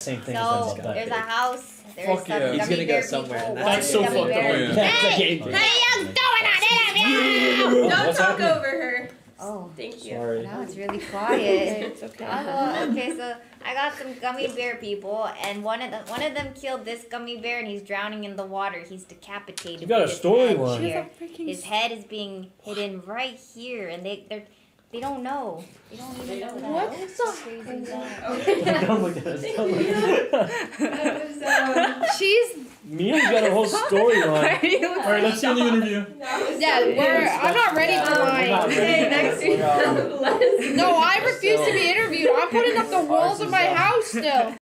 same thing So as that. there's a house. There's some gummy He's gonna bear go somewhere. people. And That's so fucked up. Hey, Miyoung's doing it. Don't talk over her. Oh, Thank you. Sorry. now it's really quiet. It's okay. Okay, so I got some gummy bear people, and one of them killed this gummy bear, and he's drowning in the water. He's decapitated. You got with a his storyline. head here. His head is being hidden right here, and they don't know. They don't even know that. What What's crazy is that? Don't look at us. Don't look at us. She's. Mia's got a whole storyline. Alright, let's see in the interview. I'm not ready for mine. Next week. No, I refuse to be interviewed. I'm putting up the walls of my house still.